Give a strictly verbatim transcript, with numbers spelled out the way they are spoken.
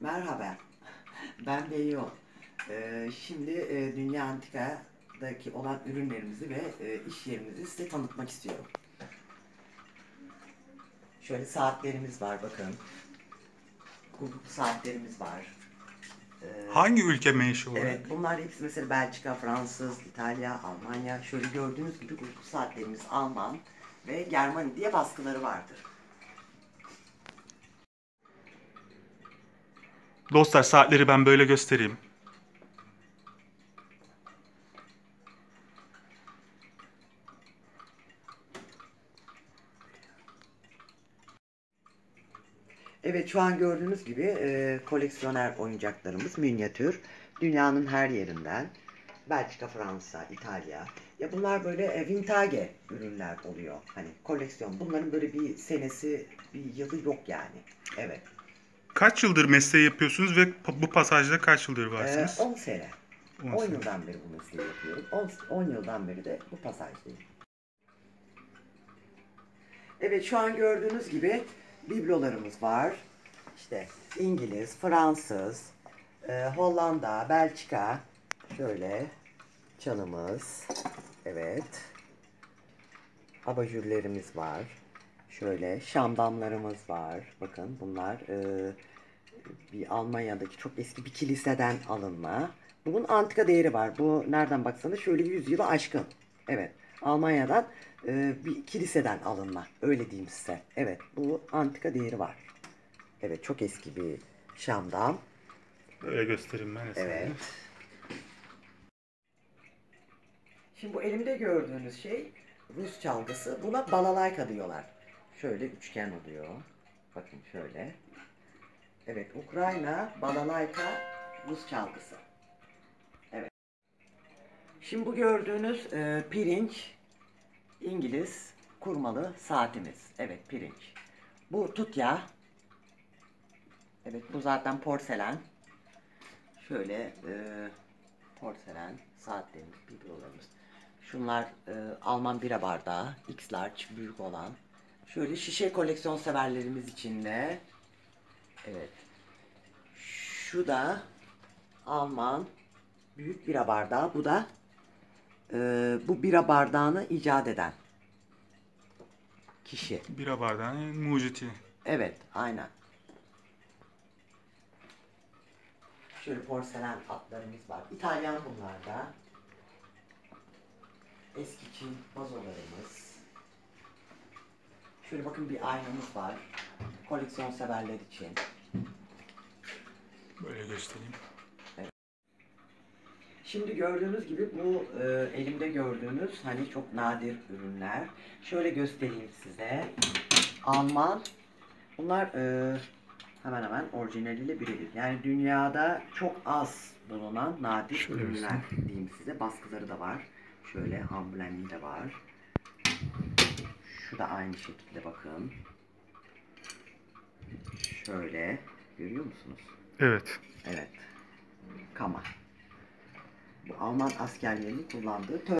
Merhaba, ben Beyo. Ee, şimdi e, Dünya Antika'daki olan ürünlerimizi ve e, iş yerimizi size tanıtmak istiyorum. Şöyle saatlerimiz var, bakın. Hukuk saatlerimiz var. Ee, Hangi ülke menşe olarak? evet, bunlar hepsi mesela Belçika, Fransız, İtalya, Almanya. Şöyle gördüğünüz gibi hukuk saatlerimiz Alman ve Germani diye baskıları vardır. Dostlar, saatleri ben böyle göstereyim. Evet, şu an gördüğünüz gibi e, koleksiyoner oyuncaklarımız minyatür. Dünyanın her yerinden. Belçika, Fransa, İtalya. Ya bunlar böyle e, vintage ürünler oluyor. Hani koleksiyon. Bunların böyle bir senesi, bir yılı yok yani. Evet. Kaç yıldır mesleği yapıyorsunuz ve pa- bu pasajda kaç yıldır E, varsınız? on sene. on on sene. yıldan beri bu mesleği yapıyorum. on yıldan beri de bu pasajdayım. Evet, şu an gördüğünüz gibi biblolarımız var. İşte İngiliz, Fransız, e, Hollanda, Belçika. Şöyle çanımız. Evet. Abajurlerimiz var. Şöyle şamdanlarımız var. Bakın bunlar e, bir Almanya'daki çok eski bir kiliseden alınma. Bunun antika değeri var. Bu nereden baksanız şöyle yüz yılı aşkın. Evet. Almanya'dan e, bir kiliseden alınma. Öyle diyeyim size. Evet. Bu antika değeri var. Evet. Çok eski bir şamdan. Böyle göstereyim ben de Evet. size. Şimdi bu elimde gördüğünüz şey Rus çalgısı. Buna balalayka diyorlar. Şöyle üçgen oluyor. Bakın şöyle. Evet, Ukrayna balalayka Rus çalgısı. Evet. Şimdi bu gördüğünüz e, pirinç İngiliz kurmalı saatimiz. Evet, pirinç. Bu tutya. Evet, bu zaten porselen. Şöyle e, porselen saatlerimiz, biblolarımız. Şunlar e, Alman bira bardağı, X large büyük olan. Şöyle şişe koleksiyon severlerimiz için de. Evet. Şu da Alman büyük bira bardağı. Bu da e, bu bira bardağını icat eden kişi. Bira bardağı muciti. Evet, aynen. Şöyle porselen atlarımız var. İtalyan bunlar da. Eski Çin vazolarımız. Şöyle bakın bir aynamız var. Koleksiyon severler için. Böyle göstereyim. Şimdi gördüğünüz gibi bu e, elimde gördüğünüz hani çok nadir ürünler. Şöyle göstereyim size. Alman. Bunlar e, hemen hemen orijinaliyle birebir. Yani dünyada çok az bulunan nadir Şöyle ürünler göstereyim. diyeyim size. Baskıları da var. Şöyle amblemli de var. Şu da aynı şekilde bakın. Şöyle görüyor musunuz? Evet. Evet. Kama. Bu Alman askerlerinin kullandığı